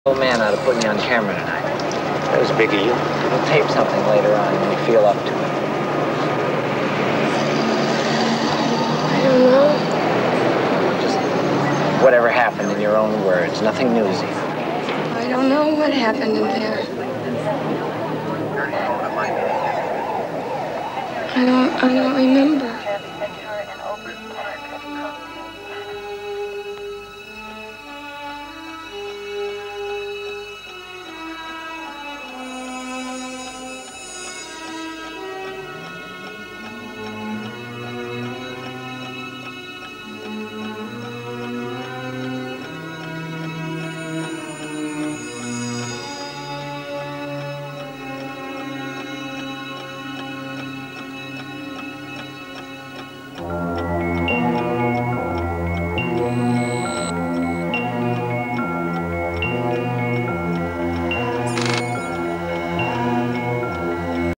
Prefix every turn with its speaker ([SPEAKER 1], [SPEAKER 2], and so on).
[SPEAKER 1] Old man ought to put me on camera tonight.
[SPEAKER 2] That was big of you.
[SPEAKER 1] We'll tape something later on when you feel up to it.
[SPEAKER 3] I don't know.
[SPEAKER 1] Just whatever happened in your own words. Nothing newsy.
[SPEAKER 3] I don't know what happened in there. I don't remember.